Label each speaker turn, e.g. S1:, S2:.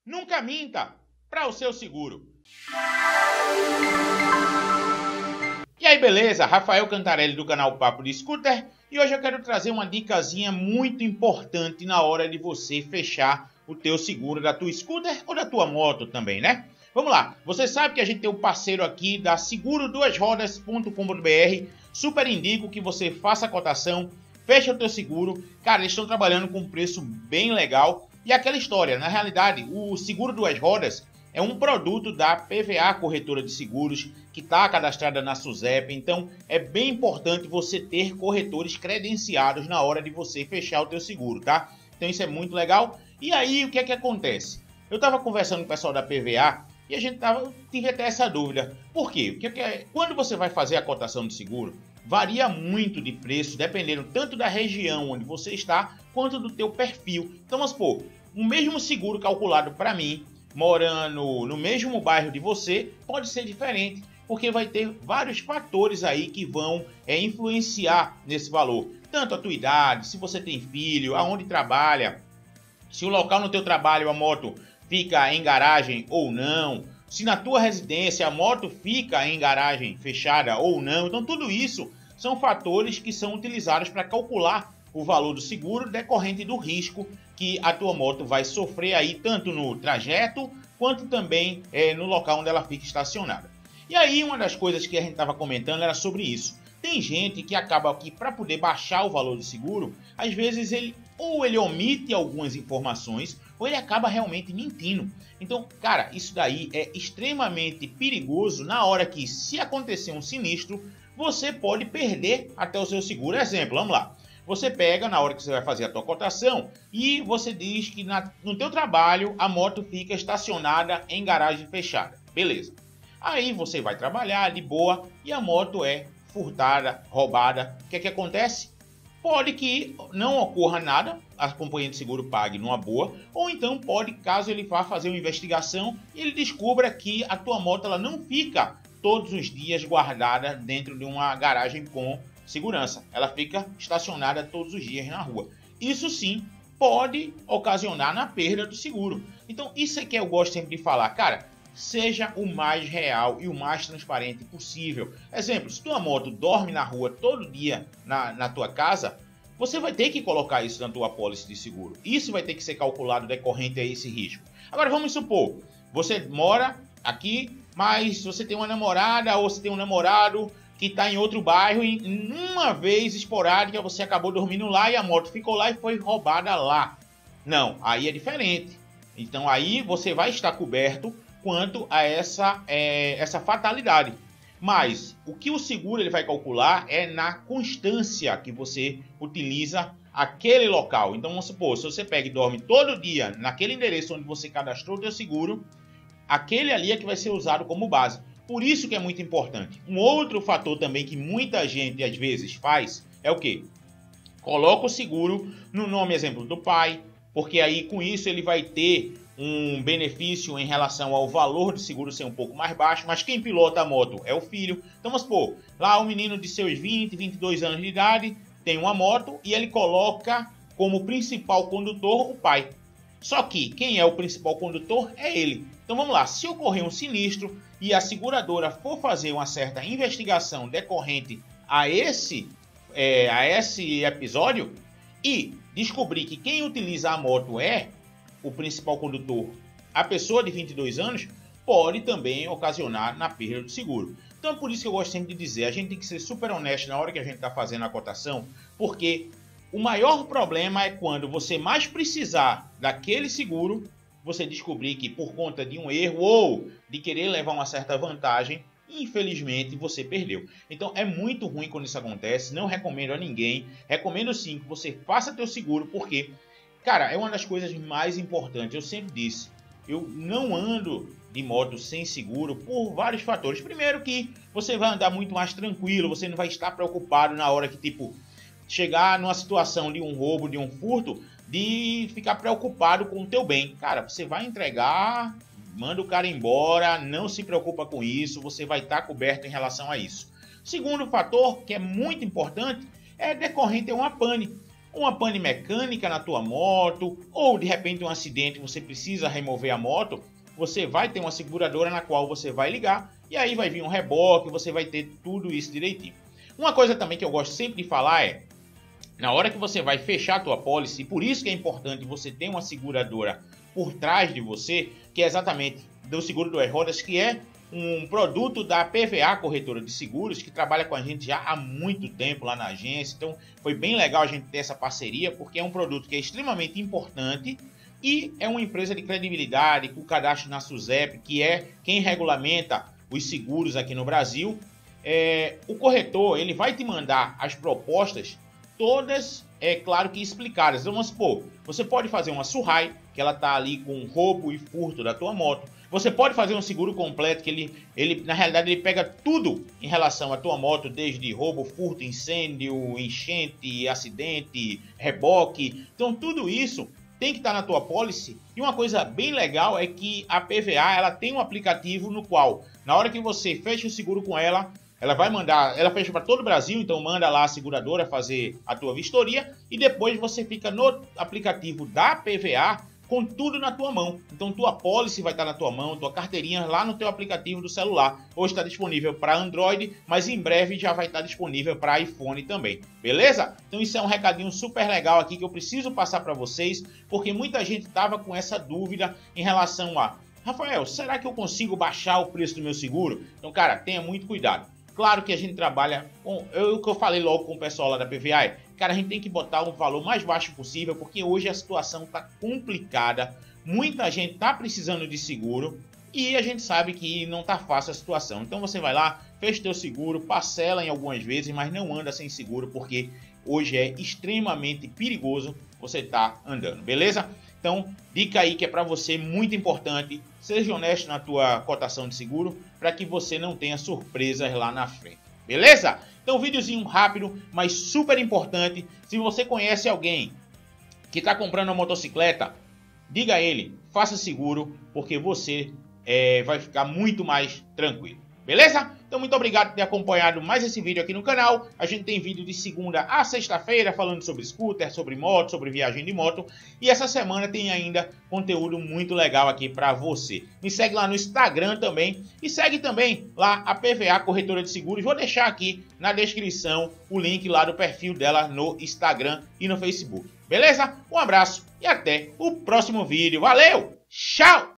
S1: Nunca minta para o seu seguro. E aí, beleza? Rafael Cantarelli do canal Papo de Scooter e hoje eu quero trazer uma dicasinha muito importante na hora de você fechar o teu seguro da tua scooter ou da tua moto também, né? Vamos lá, você sabe que a gente tem um parceiro aqui da seguro2rodas.com.br, super indico que você faça a cotação, feche o teu seguro, cara, eles estão trabalhando com um preço bem legal e aquela história, na realidade, o Seguro Duas Rodas é um produto da PVA Corretora de Seguros, que está cadastrada na SUSEP, então é bem importante você ter corretores credenciados na hora de você fechar o teu seguro, tá? Então isso é muito legal. E aí, o que é que acontece? Eu estava conversando com o pessoal da PVA e tive até essa dúvida. Por quê? Porque quando você vai fazer a cotação de seguro, varia muito de preço, dependendo tanto da região onde você está, quanto do teu perfil. Então, vamos supor, o mesmo seguro calculado para mim, morando no mesmo bairro de você, pode ser diferente, porque vai ter vários fatores aí que vão influenciar nesse valor. Tanto a tua idade, se você tem filho, aonde trabalha, se o local no teu trabalho a moto fica em garagem ou não, se na tua residência a moto fica em garagem fechada ou não. Então tudo isso são fatores que são utilizados para calcular o valor do seguro decorrente do risco que a tua moto vai sofrer aí tanto no trajeto quanto também no local onde ela fica estacionada. E aí uma das coisas que a gente estava comentando era sobre isso. Tem gente que acaba aqui para poder baixar o valor do seguro, às vezes ele omite algumas informações ou ele acaba realmente mentindo. Então, cara, isso daí é extremamente perigoso na hora que, se acontecer um sinistro, você pode perder até o seu seguro. Exemplo, vamos lá. Você pega na hora que você vai fazer a tua cotação e você diz que no teu trabalho a moto fica estacionada em garagem fechada. Beleza. Aí você vai trabalhar de boa e a moto é furtada, roubada. O que é que acontece? Pode que não ocorra nada, a companhia de seguro pague numa boa, ou então pode, caso ele vá fazer uma investigação, ele descubra que a tua moto ela não fica todos os dias guardada dentro de uma garagem com segurança. Ela fica estacionada todos os dias na rua. Isso sim pode ocasionar na perda do seguro. Então isso é que eu gosto sempre de falar, cara, seja o mais real e o mais transparente possível. Exemplo, se tua moto dorme na rua todo dia na tua casa, você vai ter que colocar isso na tua apólice de seguro. Isso vai ter que ser calculado decorrente a esse risco. Agora vamos supor, você mora aqui, mas você tem uma namorada ou você tem um namorado que está em outro bairro e uma vez esporádica você acabou dormindo lá e a moto ficou lá e foi roubada lá. Não, aí é diferente. Então aí você vai estar coberto quanto a essa fatalidade. Mas o que o seguro ele vai calcular é na constância que você utiliza aquele local. Então vamos supor, se você pega e dorme todo dia naquele endereço onde você cadastrou o seu seguro, aquele ali é que vai ser usado como base. Por isso que é muito importante. Um outro fator também que muita gente às vezes faz é o quê? Coloca o seguro no nome, exemplo, do pai, porque aí com isso ele vai ter um benefício em relação ao valor do seguro ser um pouco mais baixo, mas quem pilota a moto é o filho. Então vamos supor, lá um menino de seus 20, 22 anos de idade tem uma moto e ele coloca como principal condutor o pai. Só que quem é o principal condutor é ele. Então vamos lá, se ocorrer um sinistro e a seguradora for fazer uma certa investigação decorrente a esse episódio e descobrir que quem utiliza a moto é o principal condutor, a pessoa de 22 anos, pode também ocasionar na perda do seguro. Então é por isso que eu gosto sempre de dizer, a gente tem que ser super honesto na hora que a gente está fazendo a cotação, porque o maior problema é quando você mais precisar daquele seguro, você descobrir que por conta de um erro ou de querer levar uma certa vantagem, infelizmente você perdeu. Então é muito ruim quando isso acontece, não recomendo a ninguém, recomendo sim que você faça teu seguro, porque cara, é uma das coisas mais importantes. Eu sempre disse, eu não ando de moto sem seguro por vários fatores. Primeiro que você vai andar muito mais tranquilo, você não vai estar preocupado na hora que, tipo, chegar numa situação de um roubo, de um furto, de ficar preocupado com o teu bem. Cara, você vai entregar, manda o cara embora, não se preocupa com isso, você vai estar coberto em relação a isso. Segundo fator, que é muito importante, é decorrente a uma pane. uma pane mecânica na tua moto, ou de repente um acidente, você precisa remover a moto, você vai ter uma seguradora na qual você vai ligar, e aí vai vir um reboque, você vai ter tudo isso direitinho. Uma coisa também que eu gosto sempre de falar é, na hora que você vai fechar a tua pólice, e por isso que é importante você ter uma seguradora por trás de você, que é exatamente do seguro do E-Rodas, que é um produto da PVA Corretora de Seguros, que trabalha com a gente já há muito tempo lá na agência. Então foi bem legal a gente ter essa parceria, porque é um produto que é extremamente importante e é uma empresa de credibilidade, com cadastro na SUSEP, que é quem regulamenta os seguros aqui no Brasil. O corretor ele vai te mandar as propostas todas, claro que explicadas. Então vamos supor, você pode fazer uma surrai, que ela tá ali com roubo e furto da tua moto. Você pode fazer um seguro completo, que ele na realidade ele pega tudo em relação à tua moto, desde roubo, furto, incêndio, enchente, acidente, reboque. Então tudo isso tem que estar na tua policy. E uma coisa bem legal é que a PVA ela tem um aplicativo no qual, na hora que você fecha o seguro com ela, ela vai mandar, ela fecha para todo o Brasil, então manda lá a seguradora fazer a tua vistoria e depois você fica no aplicativo da PVA com tudo na tua mão. Então tua policy vai estar na tua mão, tua carteirinha lá no teu aplicativo do celular. Hoje está disponível para Android, mas em breve já vai estar disponível para iPhone também, beleza? Então isso é um recadinho super legal aqui que eu preciso passar para vocês, porque muita gente estava com essa dúvida em relação a: Rafael, será que eu consigo baixar o preço do meu seguro? Então, cara, tenha muito cuidado. Claro que a gente trabalha com, o que eu falei logo com o pessoal lá da PVA, cara, a gente tem que botar um valor mais baixo possível, porque hoje a situação está complicada, muita gente está precisando de seguro e a gente sabe que não está fácil a situação. Então você vai lá, fecha teu seguro, parcela em algumas vezes, mas não anda sem seguro, porque hoje é extremamente perigoso você estar andando, beleza? Então, dica aí que é para você muito importante, seja honesto na tua cotação de seguro, para que você não tenha surpresas lá na frente, beleza? Então, videozinho rápido, mas super importante. Se você conhece alguém que está comprando uma motocicleta, diga a ele, faça seguro, porque você vai ficar muito mais tranquilo. Beleza? Então muito obrigado por ter acompanhado mais esse vídeo aqui no canal. A gente tem vídeo de segunda a sexta-feira falando sobre scooter, sobre moto, sobre viagem de moto. E essa semana tem ainda conteúdo muito legal aqui para você. Me segue lá no Instagram também. E segue também lá a PVA Corretora de Seguros. Vou deixar aqui na descrição o link lá do perfil dela no Instagram e no Facebook. Beleza? Um abraço e até o próximo vídeo. Valeu! Tchau!